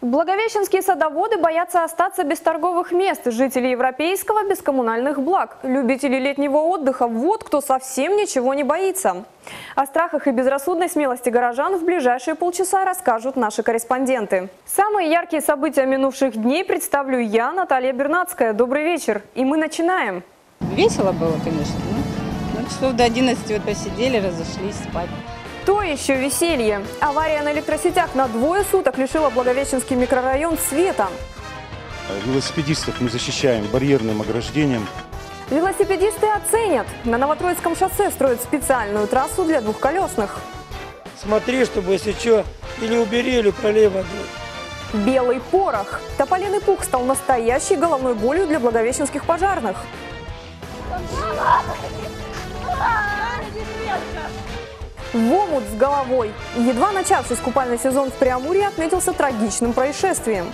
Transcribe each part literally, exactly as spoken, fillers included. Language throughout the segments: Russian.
Благовещенские садоводы боятся остаться без торговых мест, жители Европейского без коммунальных благ. Любители летнего отдыха – вот кто совсем ничего не боится. О страхах и безрассудной смелости горожан в ближайшие полчаса расскажут наши корреспонденты. Самые яркие события минувших дней представлю я, Наталья Бернацкая. Добрый вечер. И мы начинаем. Весело было, конечно. Ну, ну, часов до одиннадцати вот посидели, разошлись спать. То еще веселье. Авария на электросетях на двое суток лишила Благовещенский микрорайон света. Велосипедистов мы защищаем барьерным ограждением. Велосипедисты оценят. На Новотроицком шоссе строят специальную трассу для двухколесных. Смотри, чтобы, если что, или убери, или пролей водой. Белый порох. Тополиный пух стал настоящей головной болью для благовещенских пожарных. В омут с головой. Едва начавшись купальный сезон в Преамурье отметился трагичным происшествием.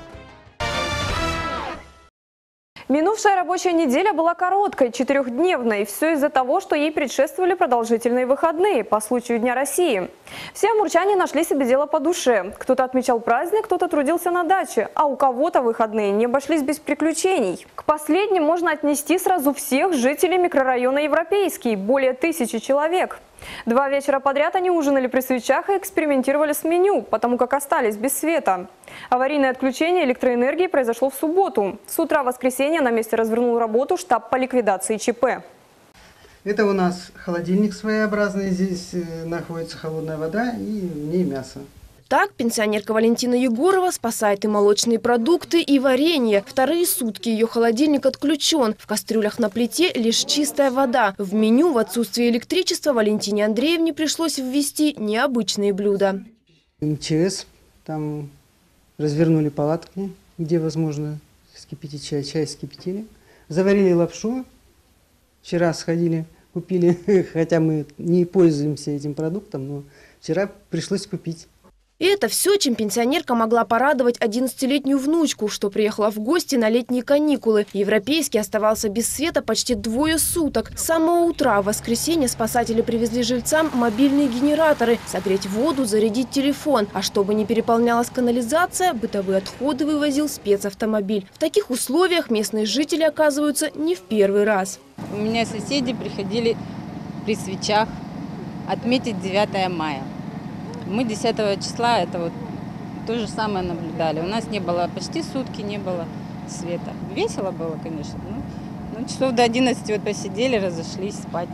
Минувшая рабочая неделя была короткой, четырехдневной. Все из-за того, что ей предшествовали продолжительные выходные по случаю Дня России. Все амурчане нашли себе дело по душе. Кто-то отмечал праздник, кто-то трудился на даче, а у кого-то выходные не обошлись без приключений. К последним можно отнести сразу всех жителей микрорайона Европейский, более тысячи человек. Два вечера подряд они ужинали при свечах и экспериментировали с меню, потому как остались без света. Аварийное отключение электроэнергии произошло в субботу. С утра воскресенья на месте развернул работу штаб по ликвидации ЧП. Это у нас холодильник своеобразный, здесь находится холодная вода и в ней мясо. Так пенсионерка Валентина Егорова спасает и молочные продукты, и варенье. Вторые сутки ее холодильник отключен. В кастрюлях на плите лишь чистая вода. В меню в отсутствие электричества Валентине Андреевне пришлось ввести необычные блюда. МЧС, там развернули палатки, где возможно вскипятить чай. Чай вскипятили. Заварили лапшу. Вчера сходили, купили, хотя мы не пользуемся этим продуктом, но вчера пришлось купить. И это все, чем пенсионерка могла порадовать одиннадцатилетнюю внучку, что приехала в гости на летние каникулы. Европейский оставался без света почти двое суток. С самого утра в воскресенье спасатели привезли жильцам мобильные генераторы, согреть воду, зарядить телефон. А чтобы не переполнялась канализация, бытовые отходы вывозил спецавтомобиль. В таких условиях местные жители оказываются не в первый раз. У меня соседи приходили при свечах отметить девятое мая. Мы десятого числа это вот то же самое наблюдали. У нас не было, почти сутки не было света. Весело было, конечно. Ну, ну, часов до одиннадцати вот посидели, разошлись спать.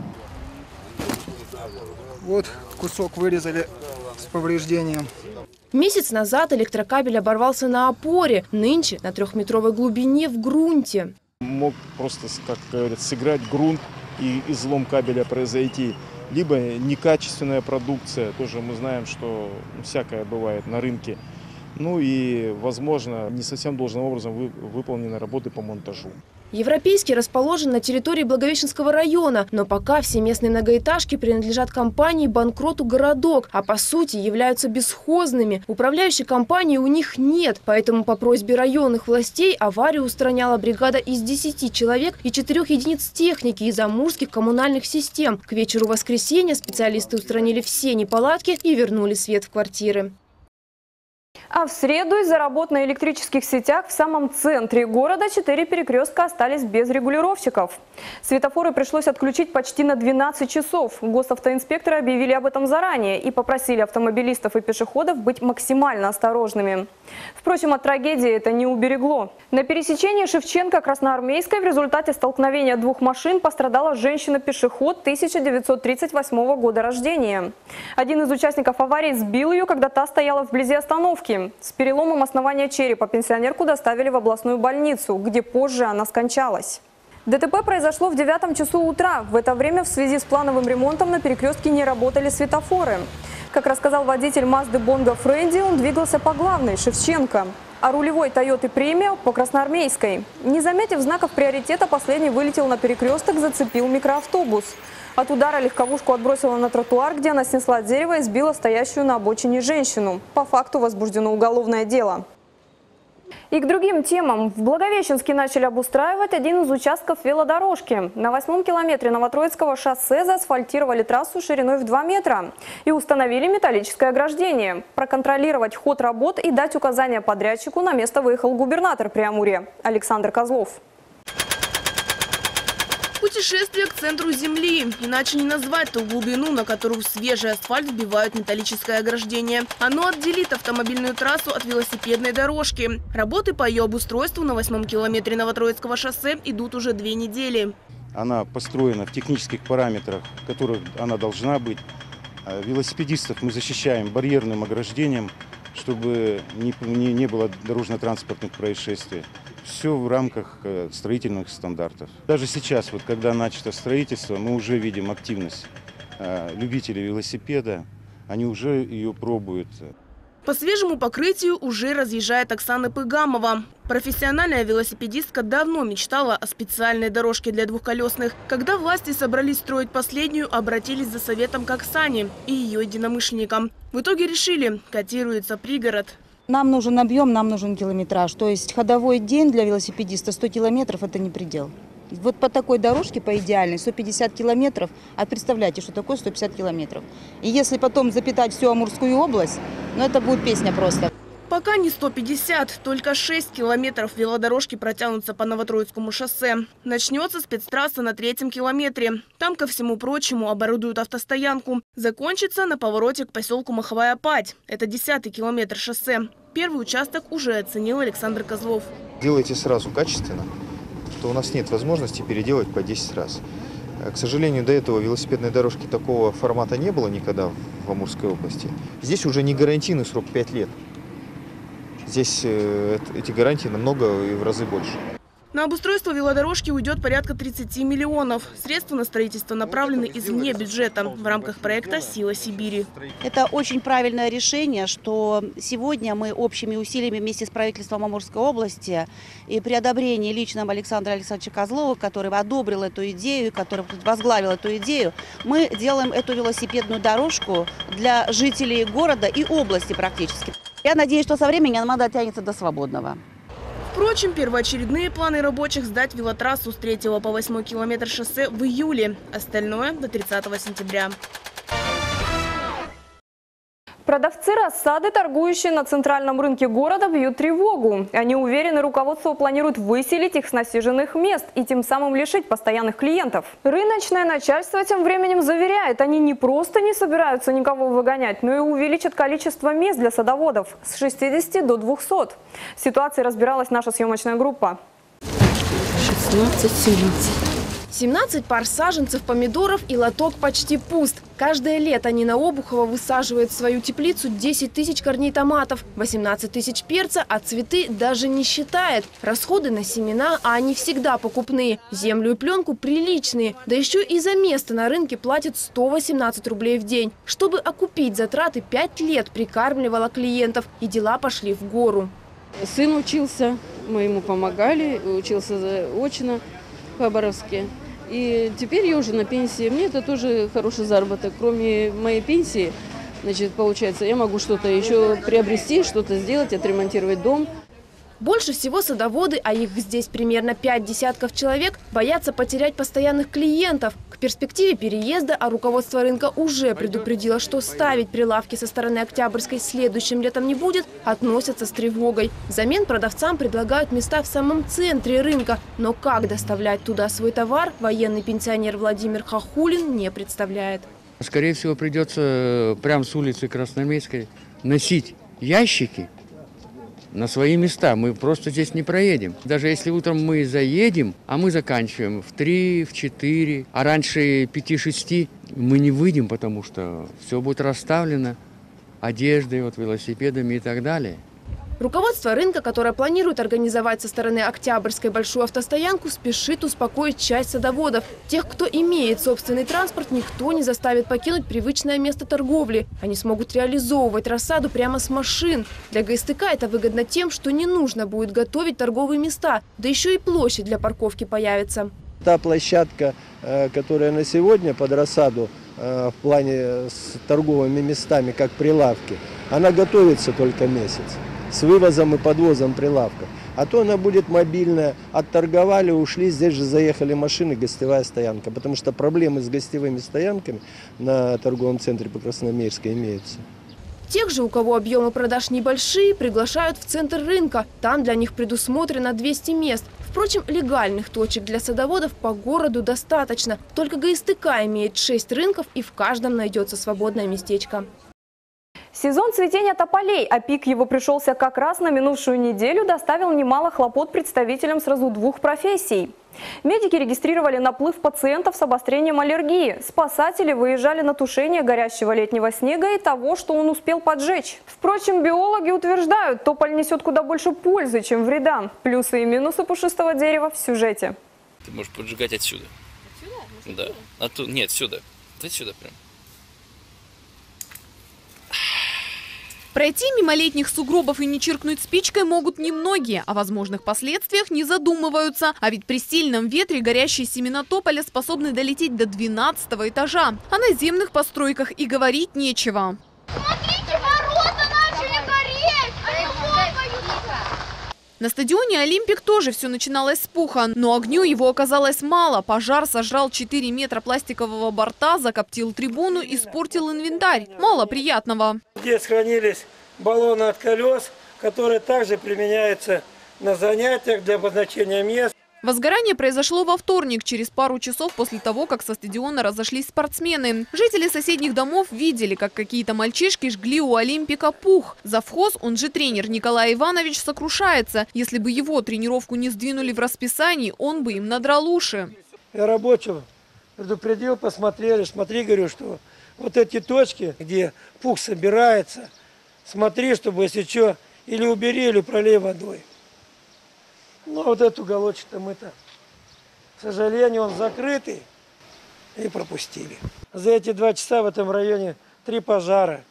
Вот кусок вырезали с повреждением. Месяц назад электрокабель оборвался на опоре. Нынче на трехметровой глубине в грунте. Мог просто, как говорят, сыграть грунт и излом кабеля произойти. Либо некачественная продукция, тоже мы знаем, что всякое бывает на рынке. Ну и, возможно, не совсем должным образом вы, выполнены работы по монтажу. Европейский расположен на территории Благовещенского района, но пока все местные многоэтажки принадлежат компании «Банкроту Городок», а по сути являются бесхозными. Управляющей компании у них нет, поэтому по просьбе районных властей аварию устраняла бригада из десяти человек и четырёх единиц техники из амурских коммунальных систем. К вечеру воскресенья специалисты устранили все неполадки и вернули свет в квартиры. А в среду из-за работ на электрических сетях в самом центре города четыре перекрестка остались без регулировщиков. Светофоры пришлось отключить почти на двенадцать часов. Госавтоинспекторы объявили об этом заранее и попросили автомобилистов и пешеходов быть максимально осторожными. Впрочем, от трагедии это не уберегло. На пересечении Шевченко-Красноармейской в результате столкновения двух машин пострадала женщина-пешеход тысяча девятьсот тридцать восьмого года рождения. Один из участников аварии сбил ее, когда та стояла вблизи остановки. С переломом основания черепа пенсионерку доставили в областную больницу, где позже она скончалась. ДТП произошло в девятом часу утра. В это время в связи с плановым ремонтом на перекрестке не работали светофоры. Как рассказал водитель Мазды Бонго Френди, он двигался по главной Шевченко, а рулевой Тойоты Премио по Красноармейской. Не заметив знаков приоритета, последний вылетел на перекресток, зацепил микроавтобус. От удара легковушку отбросила на тротуар, где она снесла дерево и сбила стоящую на обочине женщину. По факту возбуждено уголовное дело. И к другим темам. В Благовещенске начали обустраивать один из участков велодорожки. На восьмом километре Новотроицкого шоссе заасфальтировали трассу шириной в два метра и установили металлическое ограждение. Проконтролировать ход работ и дать указания подрядчику на место выехал губернатор Преамурья Александр Козлов. Путешествие к центру земли. Иначе не назвать ту глубину, на которую в свежий асфальт вбивают металлическое ограждение. Оно отделит автомобильную трассу от велосипедной дорожки. Работы по ее обустройству на восьмом километре Новотроицкого шоссе идут уже две недели. Она построена в технических параметрах, в которых она должна быть. Велосипедистов мы защищаем барьерным ограждением, чтобы не, не, не было дорожно-транспортных происшествий. Все в рамках строительных стандартов. Даже сейчас, вот, когда начато строительство, мы уже видим активность любителей велосипеда. Они уже ее пробуют. По свежему покрытию уже разъезжает Оксана Пыгамова. Профессиональная велосипедистка давно мечтала о специальной дорожке для двухколесных. Когда власти собрались строить последнюю, обратились за советом к Оксане и ее единомышленникам. В итоге решили – котируется пригород. Нам нужен объем, нам нужен километраж. То есть ходовой день для велосипедиста сто километров – это не предел. Вот по такой дорожке, по идеальной, сто пятьдесят километров, а представляете, что такое сто пятьдесят километров. И если потом запитать всю Амурскую область, ну это будет песня просто. Пока не сто пятьдесят, только шесть километров велодорожки протянутся по Новотроицкому шоссе. Начнется спецтрасса на третьем километре. Там, ко всему прочему, оборудуют автостоянку. Закончится на повороте к поселку Маховая Падь. Это десятый километр шоссе. Первый участок уже оценил Александр Козлов. Делайте сразу качественно, то у нас нет возможности переделать по десять раз. К сожалению, до этого велосипедной дорожки такого формата не было никогда в Амурской области. Здесь уже не гарантийный срок пять лет. Здесь эти гарантии намного и в разы больше. На обустройство велодорожки уйдет порядка тридцати миллионов. Средства на строительство направлены извне бюджета в рамках проекта «Сила Сибири». Это очень правильное решение, что сегодня мы общими усилиями вместе с правительством Амурской области и при одобрении личном Александра Александровича Козлова, который одобрил эту идею, который возглавил эту идею, мы делаем эту велосипедную дорожку для жителей города и области практически. Я надеюсь, что со временем она дотянется до свободного. Впрочем, первоочередные планы рабочих сдать велотрассу с третьего по восьмой километр шоссе в июле. Остальное до тридцатого сентября. Продавцы рассады, торгующие на центральном рынке города, бьют тревогу. Они уверены, руководство планирует выселить их с насиженных мест и тем самым лишить постоянных клиентов. Рыночное начальство тем временем заверяет, они не просто не собираются никого выгонять, но и увеличат количество мест для садоводов с шестидесяти до двухсот. В ситуации разбиралась наша съемочная группа. шестнадцать семнадцать. семнадцать пар саженцев помидоров и лоток почти пуст. Каждое лето они на Обухова высаживают в свою теплицу десять тысяч корней томатов, восемнадцать тысяч перца, а цветы даже не считает. Расходы на семена, а они всегда покупные. Землю и пленку приличные. Да еще и за место на рынке платят сто восемнадцать рублей в день. Чтобы окупить затраты, пять лет прикармливала клиентов. И дела пошли в гору. Сын учился, мы ему помогали, учился очно в Хабаровске. И теперь я уже на пенсии. Мне это тоже хороший заработок. Кроме моей пенсии, значит, получается, я могу что-то еще приобрести, что-то сделать, отремонтировать дом. Больше всего садоводы, а их здесь примерно пять десятков человек, боятся потерять постоянных клиентов. К перспективе переезда, а руководство рынка уже предупредило, что ставить прилавки со стороны Октябрьской следующим летом не будет, относятся с тревогой. Взамен продавцам предлагают места в самом центре рынка. Но как доставлять туда свой товар, военный пенсионер Владимир Хохулин не представляет. Скорее всего, придется прямо с улицы Красноармейской носить ящики на свои места. Мы просто здесь не проедем. Даже если утром мы заедем, а мы заканчиваем в три, в четыре, а раньше пяти-шести, мы не выйдем, потому что все будет расставлено одеждой, вот, велосипедами и так далее. Руководство рынка, которое планирует организовать со стороны Октябрьской большую автостоянку, спешит успокоить часть садоводов. Тех, кто имеет собственный транспорт, никто не заставит покинуть привычное место торговли. Они смогут реализовывать рассаду прямо с машин. Для ГСТК это выгодно тем, что не нужно будет готовить торговые места, да еще и площадь для парковки появится. Та площадка, которая на сегодня под рассаду в плане с торговыми местами, как прилавки, она готовится только месяц. с вывозом и подвозом прилавков. А то она будет мобильная. Отторговали, ушли, здесь же заехали машины, гостевая стоянка. Потому что проблемы с гостевыми стоянками на торговом центре по Красноармейской имеются. Тех же, у кого объемы продаж небольшие, приглашают в центр рынка. Там для них предусмотрено двести мест. Впрочем, легальных точек для садоводов по городу достаточно. Только ГСТК имеет шесть рынков, и в каждом найдется свободное местечко. Сезон цветения тополей, а пик его пришелся как раз на минувшую неделю, доставил немало хлопот представителям сразу двух профессий. Медики регистрировали наплыв пациентов с обострением аллергии. Спасатели выезжали на тушение горящего летнего снега и того, что он успел поджечь. Впрочем, биологи утверждают, тополь несет куда больше пользы, чем вреда. Плюсы и минусы пушистого дерева в сюжете. Ты можешь поджигать отсюда. Отсюда? Да. А тут нет, сюда. Отсюда прям. Пройти мимо летних сугробов и не чиркнуть спичкой могут немногие, о возможных последствиях не задумываются. А ведь при сильном ветре горящие семена тополя способны долететь до двенадцатого этажа. О наземных постройках и говорить нечего. Смотрите, ворота начали гореть! Они лопаются! На стадионе «Олимпик» тоже все начиналось с пуха, но огню его оказалось мало. Пожар сожрал четыре метра пластикового борта, закоптил трибуну, испортил инвентарь. Мало приятного. Здесь хранились баллоны от колес, которые также применяются на занятиях для обозначения мест. Возгорание произошло во вторник, через пару часов после того, как со стадиона разошлись спортсмены. Жители соседних домов видели, как какие-то мальчишки жгли у «Олимпика» пух. Завхоз, он же тренер Николай Иванович, сокрушается. Если бы его тренировку не сдвинули в расписании, он бы им надрал уши. Я рабочего предупредил, посмотрели. Смотри, говорю, что вот эти точки, где пух собирается, смотри, чтобы, если что, или убери, или пролей водой. Ну, вот этот уголочек-то мы-то, к сожалению, он закрытый, и пропустили. За эти два часа в этом районе три пожара.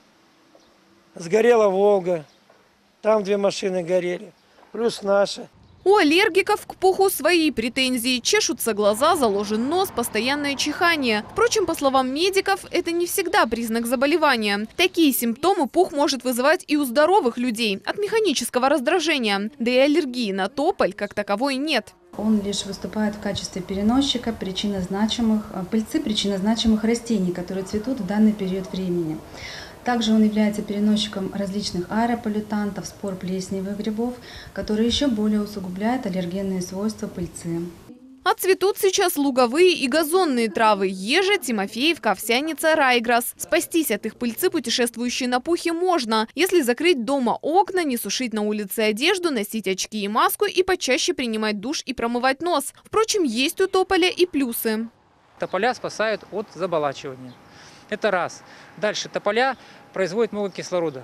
Сгорела «Волга», там две машины горели, плюс наша. У аллергиков к пуху свои претензии. Чешутся глаза, заложен нос, постоянное чихание. Впрочем, по словам медиков, это не всегда признак заболевания. Такие симптомы пух может вызывать и у здоровых людей от механического раздражения. Да и аллергии на тополь как таковой нет. Он лишь выступает в качестве переносчика причинозначимых, пыльцы причинозначимых растений, которые цветут в данный период времени. Также он является переносчиком различных аэрополлютантов, спор плесневых грибов, которые еще более усугубляют аллергенные свойства пыльцы. А цветут сейчас луговые и газонные травы – ежа, тимофеевка, овсяница, райграсс. Спастись от их пыльцы, путешествующей на пухе, можно, если закрыть дома окна, не сушить на улице одежду, носить очки и маску и почаще принимать душ и промывать нос. Впрочем, есть у тополя и плюсы. Тополя спасают от заболачивания. Это раз. Дальше тополя производят много кислорода.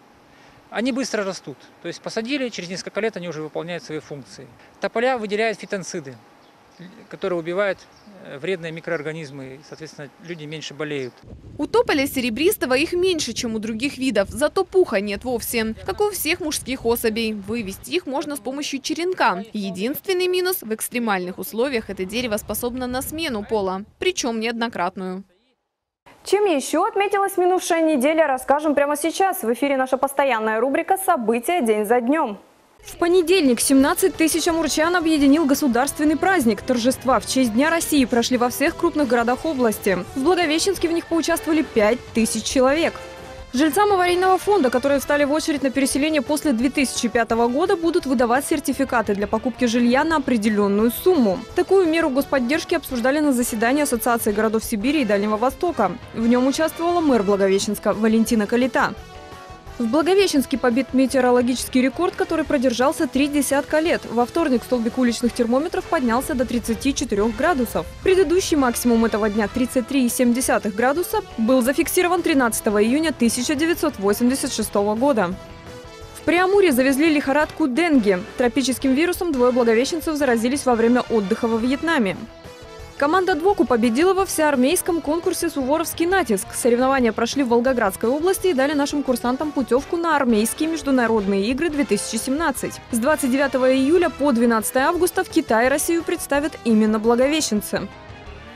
Они быстро растут. То есть посадили, через несколько лет они уже выполняют свои функции. Тополя выделяют фитонциды, которые убивают вредные микроорганизмы. И, соответственно, люди меньше болеют. У тополя серебристого их меньше, чем у других видов. Зато пуха нет вовсе. Как и у всех мужских особей. Вывести их можно с помощью черенка. Единственный минус – в экстремальных условиях это дерево способно на смену пола. Причем неоднократную. Чем еще отметилась минувшая неделя, расскажем прямо сейчас. В эфире наша постоянная рубрика «События день за днем». В понедельник семнадцать тысяч амурчан объединил государственный праздник. Торжества в честь Дня России прошли во всех крупных городах области. В Благовещенске в них поучаствовали пять тысяч человек. Жильцам аварийного фонда, которые встали в очередь на переселение после две тысячи пятого года, будут выдавать сертификаты для покупки жилья на определенную сумму. Такую меру господдержки обсуждали на заседании Ассоциации городов Сибири и Дальнего Востока. В нем участвовала мэр Благовещенска Валентина Калита. В Благовещенске побит метеорологический рекорд, который продержался три десятка лет. Во вторник столбик уличных термометров поднялся до тридцати четырёх градусов. Предыдущий максимум этого дня, тридцать три и семь десятых градуса, был зафиксирован тринадцатого июня тысяча девятьсот восемьдесят шестого года. В Преамуре завезли лихорадку денге. Тропическим вирусом двое благовещенцев заразились во время отдыха во Вьетнаме. Команда «Двоку» победила во всеармейском конкурсе «Суворовский натиск». Соревнования прошли в Волгоградской области и дали нашим курсантам путевку на армейские международные игры две тысячи семнадцать. С двадцать девятого июля по двенадцатое августа в Китае Россию представят именно благовещенцы.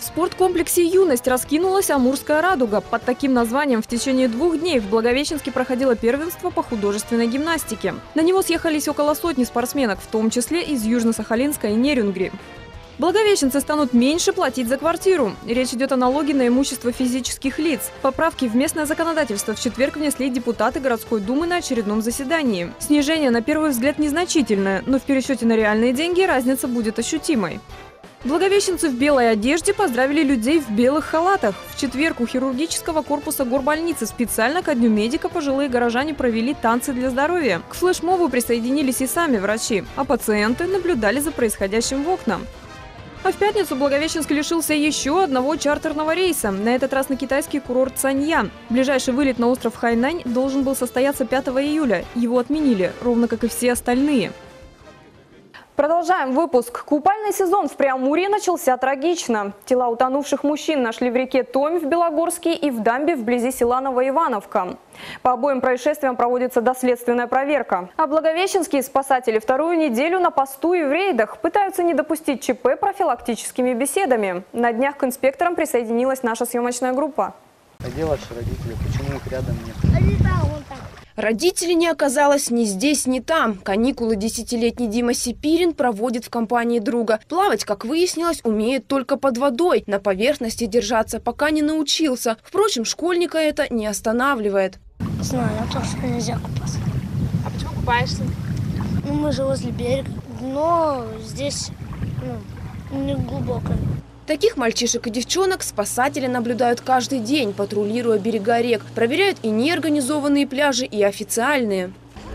В спорткомплексе «Юность» раскинулась Амурская радуга. Под таким названием в течение двух дней в Благовещенске проходило первенство по художественной гимнастике. На него съехались около сотни спортсменок, в том числе из Южно-Сахалинска и Нерюнгри. Благовещенцы станут меньше платить за квартиру. Речь идет о налоге на имущество физических лиц. Поправки в местное законодательство в четверг внесли депутаты городской думы на очередном заседании. Снижение на первый взгляд незначительное, но в пересчете на реальные деньги разница будет ощутимой. Благовещенцы в белой одежде поздравили людей в белых халатах. В четверг у хирургического корпуса горбольницы специально ко Дню медика пожилые горожане провели танцы для здоровья. К флешмобу присоединились и сами врачи, а пациенты наблюдали за происходящим в окна. А в пятницу Благовещенск лишился еще одного чартерного рейса, на этот раз на китайский курорт Саньян. Ближайший вылет на остров Хайнань должен был состояться пятого июля. Его отменили, ровно как и все остальные. Продолжаем выпуск. Купальный сезон в Преамурье начался трагично. Тела утонувших мужчин нашли в реке Томь в Белогорске и в дамбе вблизи села Новоивановка. По обоим происшествиям проводится доследственная проверка. А благовещенские спасатели вторую неделю на посту и в рейдах пытаются не допустить ЧП профилактическими беседами. На днях к инспекторам присоединилась наша съемочная группа. А где ваши родители? Почему их рядом нет? Родителей не оказалось ни здесь, ни там. Каникулы десятилетний Дима Сипирин проводит в компании друга. Плавать, как выяснилось, умеет только под водой. На поверхности держаться пока не научился. Впрочем, школьника это не останавливает. Знаю, то, что нельзя купаться. А почему купаешься? Ну, мы же возле берега, но здесь ну, не глубокое. Таких мальчишек и девчонок спасатели наблюдают каждый день, патрулируя берега рек. Проверяют и неорганизованные пляжи, и официальные.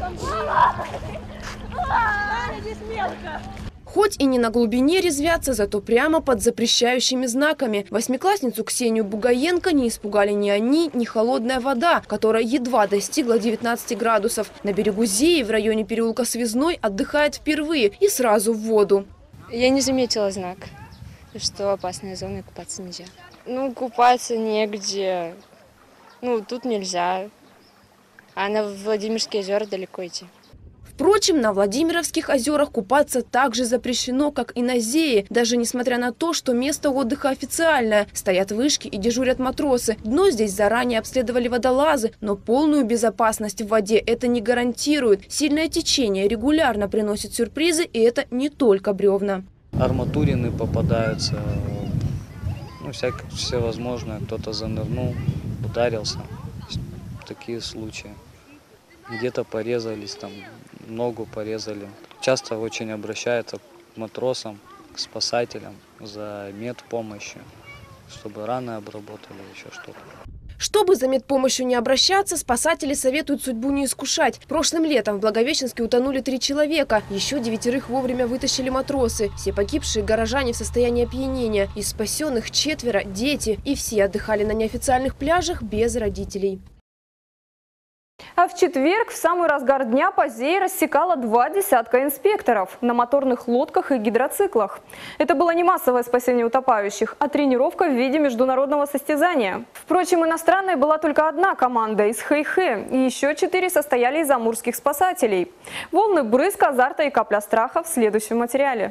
Хоть и не на глубине резвятся, зато прямо под запрещающими знаками. Восьмиклассницу Ксению Бугаенко не испугали ни они, ни холодная вода, которая едва достигла девятнадцати градусов. На берегу Зеи в районе переулка Связной отдыхает впервые и сразу в воду. Я не заметила знак, что опасная зона и купаться нельзя. Ну, купаться негде. Ну, тут нельзя. А на Владимирские озера далеко идти. Впрочем, на Владимировских озерах купаться так же запрещено, как и на Зее, даже несмотря на то, что место отдыха официальное. Стоят вышки и дежурят матросы. Дно здесь заранее обследовали водолазы, но полную безопасность в воде это не гарантирует. Сильное течение регулярно приносит сюрпризы, и это не только бревна. Арматурины попадаются, ну, всякое, всевозможное. Кто-то занырнул, ударился. Такие случаи. Где-то порезались, там, ногу порезали. Часто очень обращаются к матросам, к спасателям за медпомощью, чтобы раны обработали, еще что-то. Чтобы за медпомощью не обращаться, спасатели советуют судьбу не искушать. Прошлым летом в Благовещенске утонули три человека. Еще девятерых вовремя вытащили матросы. Все погибшие горожане в состоянии опьянения. Из спасенных четверо – дети. И все отдыхали на неофициальных пляжах без родителей. А в четверг в самый разгар дня по Зее рассекало два десятка инспекторов на моторных лодках и гидроциклах. Это было не массовое спасение утопающих, а тренировка в виде международного состязания. Впрочем, иностранной была только одна команда из Хэйхэ, и еще четыре состояли из амурских спасателей. Волны брызг, азарта и капля страха в следующем материале.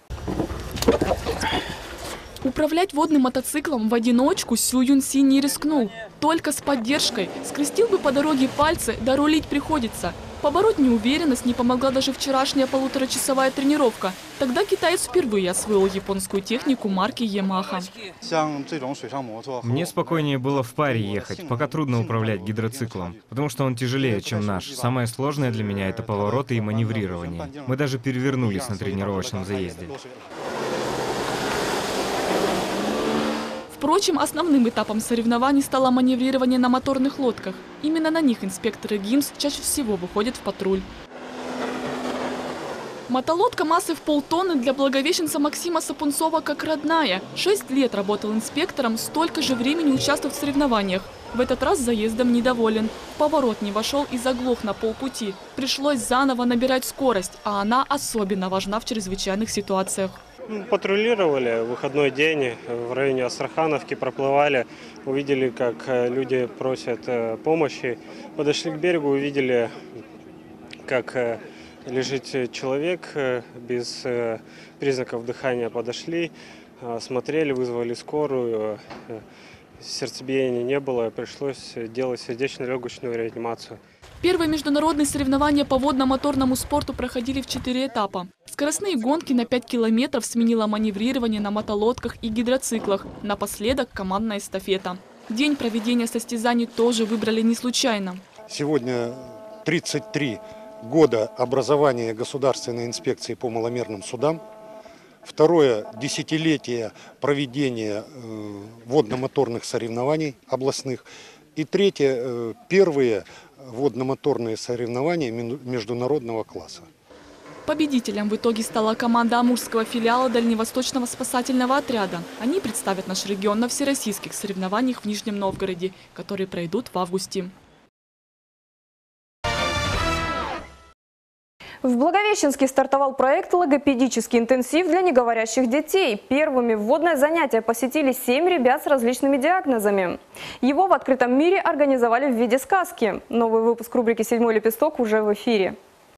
Управлять водным мотоциклом в одиночку Сю Юн Си не рискнул. Только с поддержкой. Скрестил бы по дороге пальцы, да рулить приходится. Побороть неуверенность не помогла даже вчерашняя полуторачасовая тренировка. Тогда китаец впервые освоил японскую технику марки Ямаха. Мне спокойнее было в паре ехать, пока трудно управлять гидроциклом, потому что он тяжелее, чем наш. Самое сложное для меня – это повороты и маневрирование. Мы даже перевернулись на тренировочном заезде. Впрочем, основным этапом соревнований стало маневрирование на моторных лодках. Именно на них инспекторы ГИМС чаще всего выходят в патруль. Мотолодка массой в полтонны для благовещенца Максима Сапунцова как родная. Шесть лет работал инспектором, столько же времени участвовал в соревнованиях. В этот раз заездом недоволен. В поворот не вошел и заглох на полпути. Пришлось заново набирать скорость, а она особенно важна в чрезвычайных ситуациях. Патрулировали в выходной день в районе Астрахановки, проплывали, увидели, как люди просят помощи. Подошли к берегу, увидели, как лежит человек без признаков дыхания. Подошли, Смотрели, вызвали скорую, сердцебиения не было, пришлось делать сердечно-легочную реанимацию. Первые международные соревнования по водно-моторному спорту проходили в четыре этапа. Скоростные гонки на пять километров сменило маневрирование на мотолодках и гидроциклах. Напоследок командная эстафета. День проведения состязаний тоже выбрали не случайно. Сегодня тридцать три года образования Государственной инспекции по маломерным судам. Второе – десятилетие проведения водно-моторных соревнований областных. И третье – первые водно-моторные соревнования международного класса. Победителем в итоге стала команда амурского филиала Дальневосточного спасательного отряда. Они представят наш регион на всероссийских соревнованиях в Нижнем Новгороде, которые пройдут в августе. В Благовещенске стартовал проект «Логопедический интенсив для неговорящих детей». Первыми вводное занятие посетили семь ребят с различными диагнозами. Его в открытом мире организовали в виде сказки. Новый выпуск рубрики «Седьмой лепесток» уже в эфире.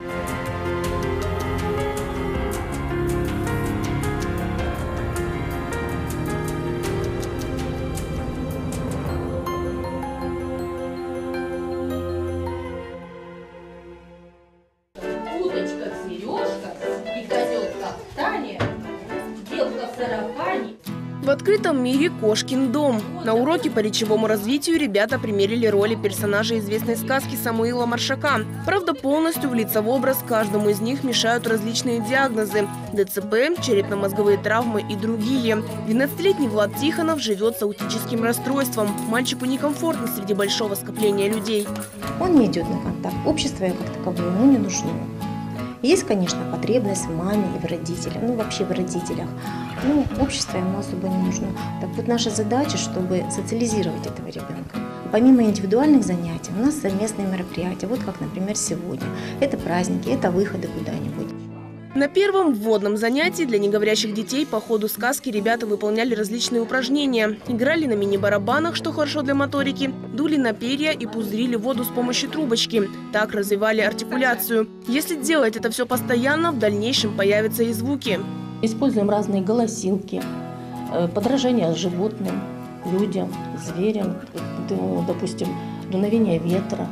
В открытом мире «Кошкин дом». На уроке по речевому развитию ребята примерили роли персонажей известной сказки Самуила Маршака. Правда, полностью влиться в образ каждому из них мешают различные диагнозы – ДЦП, черепно-мозговые травмы и другие. двенадцатилетний Влад Тихонов живет с аутическим расстройством. Мальчику некомфортно среди большого скопления людей. Он не идет на контакт. Общество как таковое ему не нужно. Есть, конечно, потребность в маме и в родителях, ну вообще в родителях. Ну, общество ему особо не нужно. Так вот, наша задача, чтобы социализировать этого ребенка. Помимо индивидуальных занятий, у нас совместные мероприятия, вот как, например, сегодня. Это праздники, это выходы куда-нибудь. На первом вводном занятии для неговорящих детей по ходу сказки ребята выполняли различные упражнения. Играли на мини-барабанах, что хорошо для моторики, дули на перья и пузырили воду с помощью трубочки. Так развивали артикуляцию. Если делать это все постоянно, в дальнейшем появятся и звуки. Используем разные голосилки, подражания животным, людям, зверям, допустим, дуновение ветра,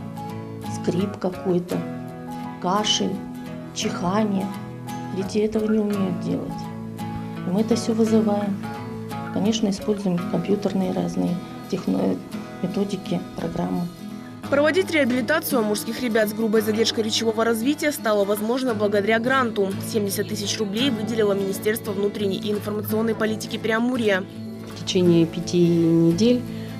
скрип какой-то, кашель, чихание. Дети этого не умеют делать. И мы это все вызываем. Конечно, используем компьютерные разные техно- методики, программы. Проводить реабилитацию амурских ребят с грубой задержкой речевого развития стало возможно благодаря гранту. семьдесят тысяч рублей выделило Министерство внутренней и информационной политики Преамурья. В течение пяти недель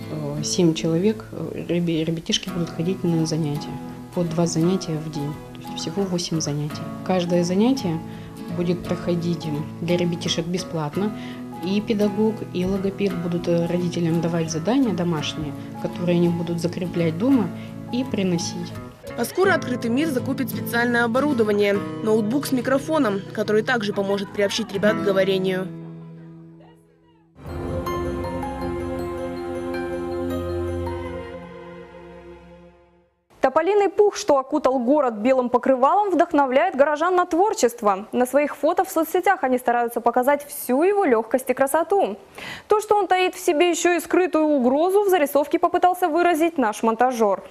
семь человек, ребятишки будут ходить на занятия. По два занятия в день. То есть всего восемь занятий. Каждое занятие будет проходить для ребятишек бесплатно. И педагог, и логопед будут родителям давать задания домашние, которые они будут закреплять дома и приносить. А скоро открытый мир закупит специальное оборудование – ноутбук с микрофоном, который также поможет приобщить ребят к говорению. Тополиный пух, что окутал город белым покрывалом, вдохновляет горожан на творчество. На своих фото в соцсетях они стараются показать всю его легкость и красоту. То, что он таит в себе еще и скрытую угрозу, в зарисовке попытался выразить наш монтажер.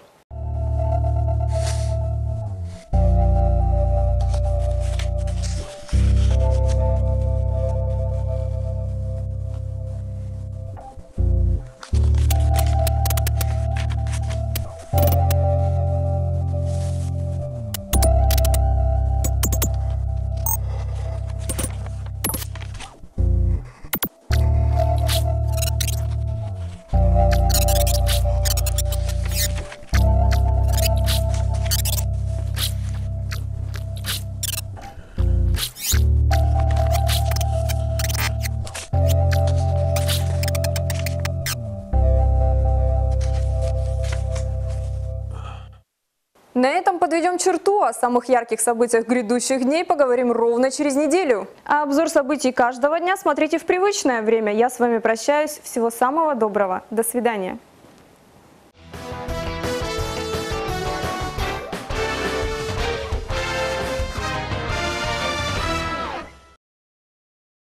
На этом подведем черту. О самых ярких событиях грядущих дней поговорим ровно через неделю. А обзор событий каждого дня смотрите в привычное время. Я с вами прощаюсь. Всего самого доброго. До свидания.